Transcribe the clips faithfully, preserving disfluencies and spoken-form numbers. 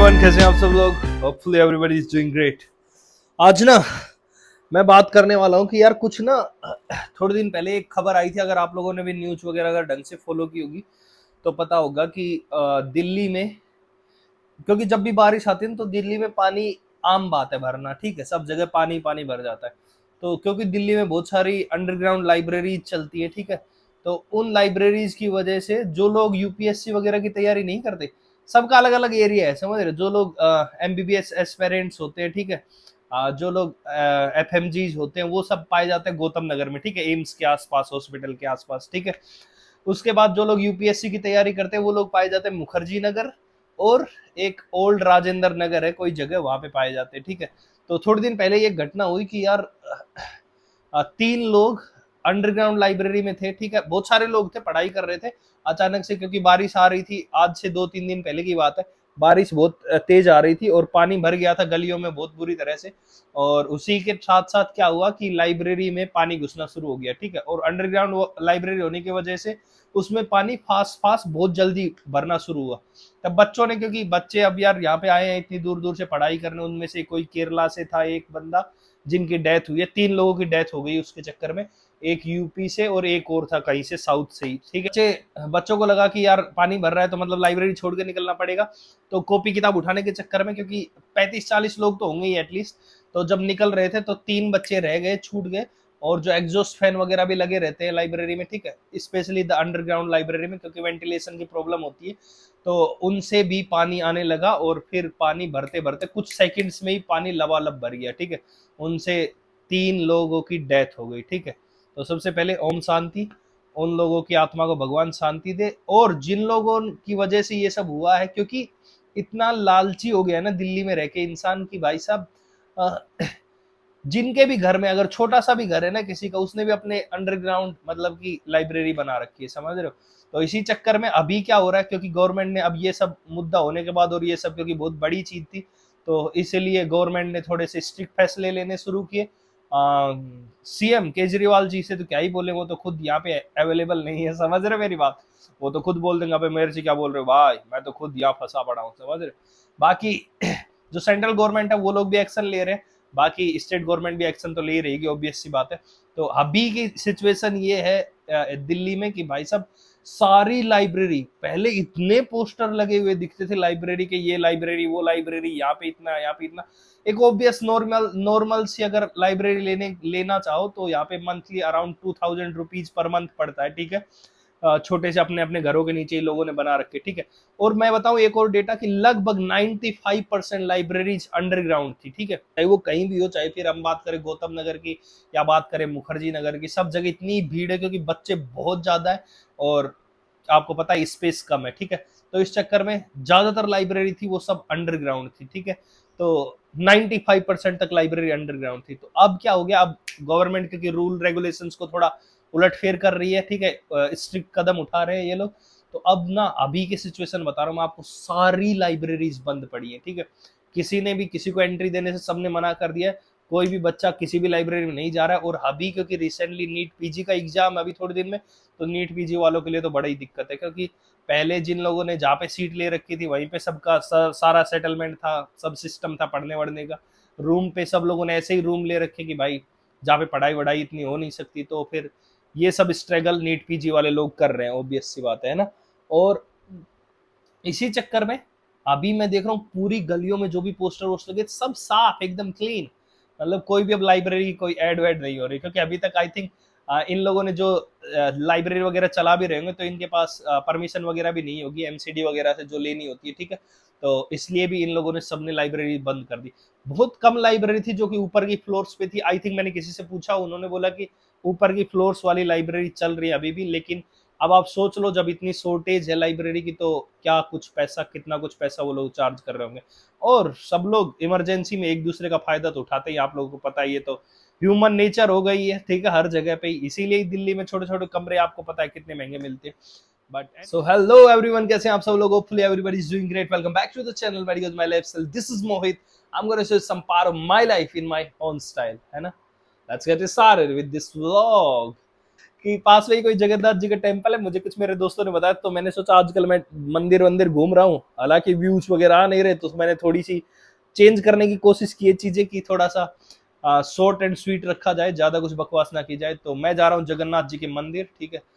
Everyone, कैसे हैं आप सब लोग। Hopefully everybody is doing great. आज ना मैं बात करने वाला हूँ कि यार कुछ ना थोड़े दिन पहले एक खबर आई थी, अगर आप लोगों ने भी न्यूज वगैरह अगर ढंग से फॉलो की होगी तो पता होगा कि दिल्ली में, क्योंकि जब भी बारिश आती है तो दिल्ली में पानी आम बात है भरना, ठीक है, सब जगह पानी पानी भर जाता है। तो क्योंकि दिल्ली में बहुत सारी अंडरग्राउंड लाइब्रेरीज चलती है, ठीक है, तो उन लाइब्रेरीज की वजह से जो लोग यूपीएससी वगैरह की तैयारी नहीं करते, सबका अलग अलग एरिया है, समझ रहे। जो लोग एमबीबीएस एस्पिरेंट्स होते हैं, ठीक है, आ, जो लोग एफएमजी होते हैं वो सब पाए जाते हैं गौतम नगर में, ठीक है, एम्स के आसपास, हॉस्पिटल के आसपास, ठीक है। उसके बाद जो लोग यूपीएससी की तैयारी करते हैं वो लोग पाए जाते हैं मुखर्जी नगर, और एक ओल्ड राजेंद्र नगर है कोई जगह, वहां पे पाए जाते हैं, ठीक है। तो थोड़े दिन पहले ये घटना हुई कि यार तीन लोग अंडरग्राउंड लाइब्रेरी में थे, ठीक है, बहुत सारे लोग थे, पढ़ाई कर रहे थे। अचानक से क्योंकि बारिश आ रही थी, आज से दो तीन दिन पहले की बात है, बारिश बहुत तेज आ रही थी और पानी भर गया था गलियों में बहुत बुरी तरह से। और उसी के साथ साथ क्या हुआ कि लाइब्रेरी में पानी घुसना शुरू हो गया, ठीक है, और अंडरग्राउंड लाइब्रेरी होने की वजह से उसमें पानी फास्ट फास्ट बहुत जल्दी भरना शुरू हुआ। तब बच्चों ने, क्योंकि बच्चे अब यार यहाँ पे आए हैं इतनी दूर दूर से पढ़ाई करने, उनमें से कोई केरला से था एक बंदा जिनकी डेथ हुई है, तीन लोगों की डेथ हो गई उसके चक्कर में, एक यूपी से और एक और था कहीं से साउथ से ही, ठीक है। बच्चे बच्चों को लगा कि यार पानी भर रहा है तो मतलब लाइब्रेरी छोड़ के निकलना पड़ेगा, तो कॉपी किताब उठाने के चक्कर में, क्योंकि पैंतीस चालीस लोग तो होंगे ही एटलीस्ट, तो जब निकल रहे थे तो तीन बच्चे रह गए, छूट गए। और जो एग्जॉस्ट फैन वगैरह भी लगे रहते हैं लाइब्रेरी में, ठीक है, स्पेशली द अंडरग्राउंड लाइब्रेरी में, क्योंकि वेंटिलेशन की प्रॉब्लम होती है, तो उनसे भी पानी आने लगा और फिर पानी भरते भरते कुछ सेकंड्स में ही पानी लबालब भर गया, ठीक है। उनसे तीन लोगों की डेथ हो गई, ठीक है। तो सबसे पहले ओम शांति, उन लोगों की आत्मा को भगवान शांति दे। और जिन लोगों की वजह से ये सब हुआ है, क्योंकि इतना लालची हो गया ना दिल्ली में रह के इंसान की, भाई साहब, जिनके भी घर में अगर छोटा सा भी घर है ना किसी का, उसने भी अपने अंडरग्राउंड मतलब की लाइब्रेरी बना रखी है, समझ रहे हो। तो इसी चक्कर में अभी क्या हो रहा है, क्योंकि गवर्नमेंट ने अब ये सब मुद्दा होने के बाद, और ये सब क्योंकि बहुत बड़ी चीज थी, तो इसीलिए गवर्नमेंट ने थोड़े से स्ट्रिक्ट फैसले लेने शुरू किए। सीएम केजरीवाल जी से तो क्या ही बोले, वो तो खुद यहाँ पे अवेलेबल नहीं है, समझ रहे मेरी बात, वो तो खुद बोल देंगे मेरे से क्या बोल रहे हो भाई, मैं तो खुद यहाँ फंसा पड़ा हूँ, समझ रहे। बाकी जो सेंट्रल गवर्नमेंट है वो लोग भी एक्शन ले रहे हैं, बाकी स्टेट गवर्नमेंट भी एक्शन तो ले ही रहेगी, ऑब्वियस सी बात है। तो अभी की सिचुएशन ये है दिल्ली में कि भाई साहब सारी लाइब्रेरी, पहले इतने पोस्टर लगे हुए दिखते थे लाइब्रेरी के, ये लाइब्रेरी वो लाइब्रेरी, यहाँ पे इतना यहाँ पे इतना। एक ऑब्वियस नॉर्मल नॉर्मल सी अगर लाइब्रेरी लेने लेना चाहो तो यहाँ पे monthly around two thousand rupees per month पड़ता है, ठीक है। छोटे से अपने अपने घरों के नीचे ही लोगों ने बना रखे, ठीक है। और मैं बताऊं एक और डेटा कि लगभग पचानवे परसेंट लाइब्रेरीज अंडरग्राउंड थी, ठीक है, चाहे वो कहीं भी हो, चाहे फिर हम बात करें गौतम नगर की या बात करें मुखर्जी नगर की, सब जगह इतनी भीड़ है क्योंकि बच्चे बहुत ज्यादा है और आपको पता है स्पेस कम है, ठीक है। तो इस चक्कर में ज्यादातर लाइब्रेरी थी वो सब अंडरग्राउंड थी, ठीक है। तो पचानवे परसेंट तक लाइब्रेरी अंडरग्राउंड थी। तो अब क्या हो गया, अब गवर्नमेंट के रूल रेगुलेशंस को थोड़ा उलटफेर कर रही है, ठीक है, स्ट्रिक्ट कदम उठा रहे हैं ये लोग। तो अब ना अभी की सिचुएशन बता रहा हूँ मैं आपको, सारी लाइब्रेरीज बंद पड़ी है, ठीक है। किसी ने भी किसी को एंट्री देने से सबने मना कर दिया है, कोई भी बच्चा किसी भी लाइब्रेरी में नहीं जा रहा है। और अभी क्योंकि रिसेंटली नीट पीजी का एग्जाम अभी थोड़े दिन में, तो नीट पीजी वालों के लिए तो बड़ी दिक्कत है, क्योंकि पहले जिन लोगों ने जहाँ पे सीट ले रखी थी वहीं पे सबका सारा सेटलमेंट था, सब सिस्टम था पढ़ने वढ़ने का, रूम पे सब लोगों ने ऐसे ही रूम ले रखे कि भाई जहाँ पे पढ़ाई वढ़ाई इतनी हो नहीं सकती, तो फिर ये सब स्ट्रगल नीट पीजी वाले लोग कर रहे हैं, ऑब्वियस सी बात है ना। और इसी चक्कर में अभी मैं देख रहा हूँ पूरी गलियों में जो भी पोस्टर वोस्टर लगे सब साफ एकदम क्लीन, मतलब कोई भी अब लाइब्रेरी की कोई एड वेड नहीं हो रही, क्योंकि अभी तक आई थिंक इन लोगों ने जो लाइब्रेरी वगैरह चला भी रहे होंगे तो इनके पास परमिशन वगैरह भी नहीं होगी एमसीडी वगैरह से जो लेनी होती है, ठीक है। तो इसलिए भी इन लोगों ने सबने लाइब्रेरी बंद कर दी। बहुत कम लाइब्रेरी थी जो कि ऊपर की फ्लोर्स पे थी, आई थिंक मैंने किसी से पूछा, उन्होंने बोला कि ऊपर की फ्लोर्स वाली लाइब्रेरी चल रही है अभी भी। लेकिन अब आप सोच लो जब इतनी शॉर्टेज है लाइब्रेरी की, तो क्या कुछ पैसा, कितना कुछ पैसा वो लोग चार्ज कर रहे होंगे। और सब लोग इमरजेंसी में एक दूसरे का फायदा तो उठाते ही, आप लोगों को पता ही है, तो ह्यूमन नेचर हो गई है, ठीक है, हर जगह पे। इसीलिए दिल्ली में छोटे छोटे कमरे आपको पता है कितने महंगे मिलते हैं। बट सो हेलो एवरीवन, कैसे हैं आप सब लोग। Hopefully everybody is doing great. Welcome back to the channel videos my lifestyle. This is Mohit. I am going to share some part of my life in my own style, है ना। Let's get started with this vlog. कि पास में ही कोई जगन्नाथ जी का temple है, मुझे कुछ मेरे दोस्तों ने बताया, तो मैंने सोचा आजकल मैं मंदिर वंदिर घूम रहा हूँ, हालांकि व्यूज वगैरह आ नहीं रहे, तो मैंने थोड़ी सी चेंज करने की कोशिश की है चीजें, की थोड़ा सा शॉर्ट एंड स्वीट रखा जाए, ज्यादा कुछ बकवास ना की जाए। तो मैं जा रहा हूँ जगन्नाथ जी के मंदिर, ठीक है।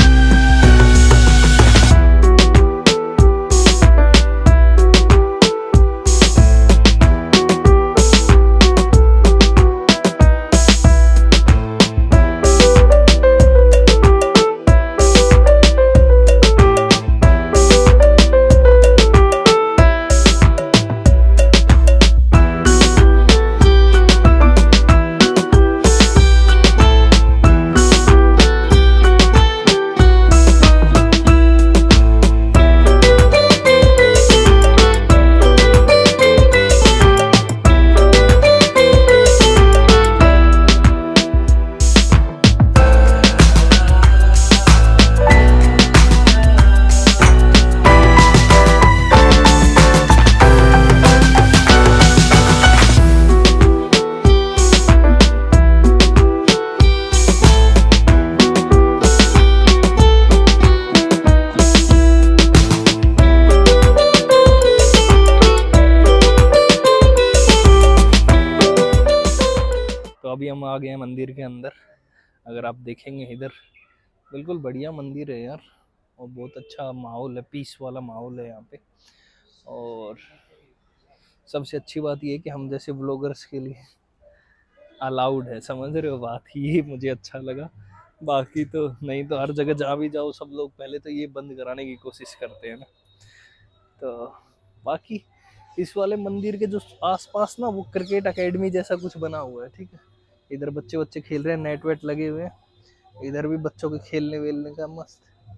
अभी हम आ गए हैं मंदिर के अंदर। अगर आप देखेंगे इधर, बिल्कुल बढ़िया मंदिर है यार, और बहुत अच्छा माहौल है, पीस वाला माहौल है यहाँ पे। और सबसे अच्छी बात ये है कि हम जैसे व्लॉगर्स के लिए अलाउड है, समझ रहे हो बात, ये मुझे अच्छा लगा। बाकी तो नहीं तो हर जगह जहाँ भी जाओ सब लोग पहले तो ये बंद कराने की कोशिश करते हैं ना। तो बाकी इस वाले मंदिर के जो आसपास ना, वो क्रिकेट एकेडमी जैसा कुछ बना हुआ है, ठीक है। इधर बच्चे बच्चे खेल रहे हैं, नेट वेट लगे हुए हैं, इधर भी बच्चों के खेलने वेलने का मस्त।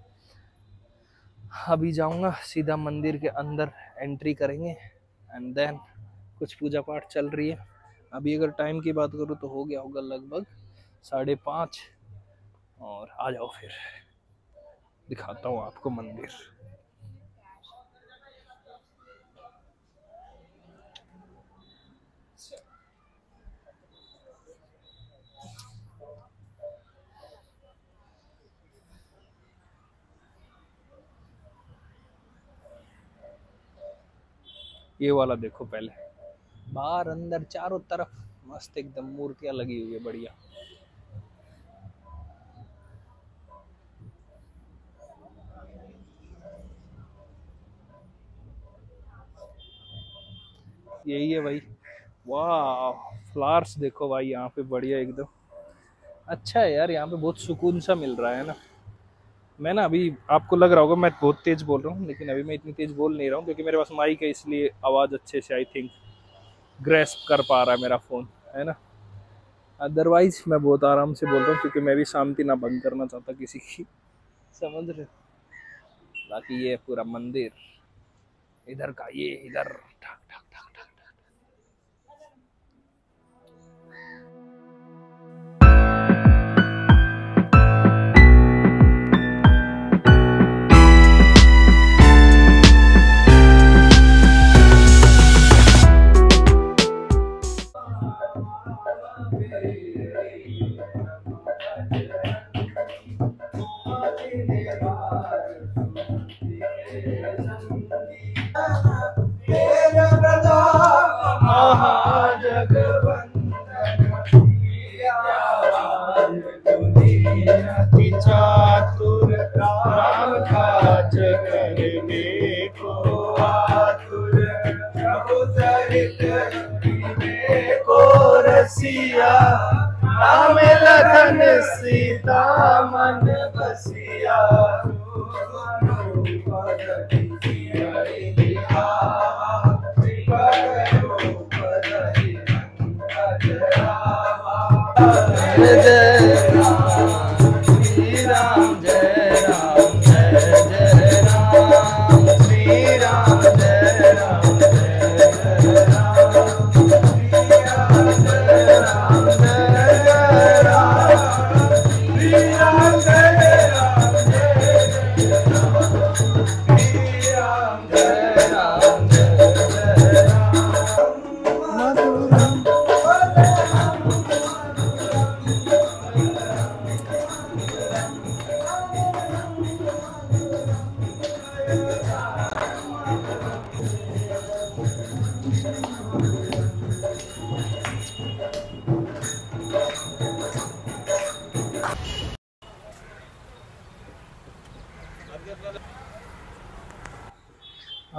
अभी जाऊंगा सीधा मंदिर के अंदर, एंट्री करेंगे एंड देन कुछ पूजा पाठ चल रही है। अभी अगर टाइम की बात करूँ तो हो गया होगा लगभग साढ़े पाँच। और आ जाओ फिर दिखाता हूँ आपको मंदिर। ये वाला देखो पहले, बाहर अंदर चारों तरफ मस्त एकदम मूर्तियां लगी हुई है, बढ़िया। यही है भाई, वाह फ्लावर्स देखो भाई यहाँ पे, बढ़िया एकदम अच्छा है यार। यहाँ पे बहुत सुकून सा मिल रहा है ना। मैं ना अभी, आपको लग रहा होगा मैं बहुत तेज बोल रहा हूँ, लेकिन अभी मैं इतनी तेज बोल नहीं रहा हूँ क्योंकि मेरे पास माइक है, इसलिए आवाज़ अच्छे से आई थिंक ग्रेस्प कर पा रहा है मेरा फ़ोन, है ना। अदरवाइज मैं बहुत आराम से बोल रहा हूँ क्योंकि मैं भी शांति ना भंग करना चाहता किसी की, समझ रहे। बाकी ये पूरा मंदिर इधर का, ये इधर ठक ठक ठक ठक। राम लखन सीता मन बसिया,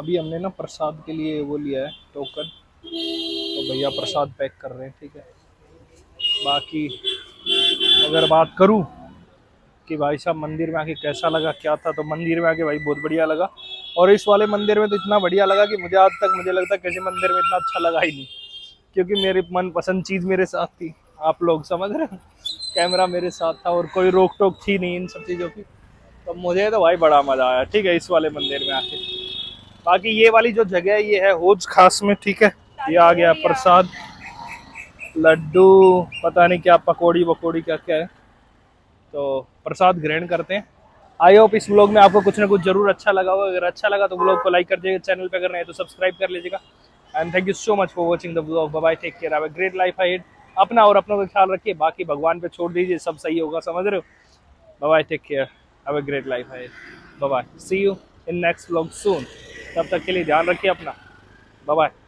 अभी हमने ना प्रसाद के लिए वो लिया है टोकन, तो भैया प्रसाद पैक कर रहे हैं, ठीक है। बाकी अगर बात करूं कि भाई साहब मंदिर में आके कैसा लगा क्या था, तो मंदिर में आके भाई बहुत बढ़िया लगा। और इस वाले मंदिर में तो इतना बढ़िया लगा कि मुझे आज तक मुझे लगता है किसी मंदिर में इतना अच्छा लगा ही नहीं, क्योंकि मेरी मनपसंद चीज़ मेरे साथ थी, आप लोग समझ रहे हैं, कैमरा मेरे साथ था और कोई रोक टोक थी नहीं इन सब चीज़ों की, तो मुझे तो भाई बड़ा मज़ा आया, ठीक है, इस वाले मंदिर में आके। बाकी ये वाली जो जगह है ये है हौज खास में, ठीक है। ये आ गया प्रसाद, लड्डू, पता नहीं क्या पकौड़ी वकौड़ी क्या क्या है, तो प्रसाद ग्रहण करते हैं। आई होप इस व्लॉग में आपको कुछ ना कुछ जरूर अच्छा लगा होगा। अगर अच्छा लगा तो व्लॉग को लाइक कर दीजिएगा, चैनल पे अगर नहीं तो सब्सक्राइब कर लीजिएगा। And thank you so much for watching the vlog. Bye bye, take care, have a great life ahead. अपना और अपनों का ख्याल रखिए, बाकी भगवान पे छोड़ दीजिए, सब सही होगा, समझ रहे हो। Bye bye, take care, have a great life ahead. Bye bye, see you in next vlog soon. तब तक के लिए ध्यान रखिए अपना, बाय बाय।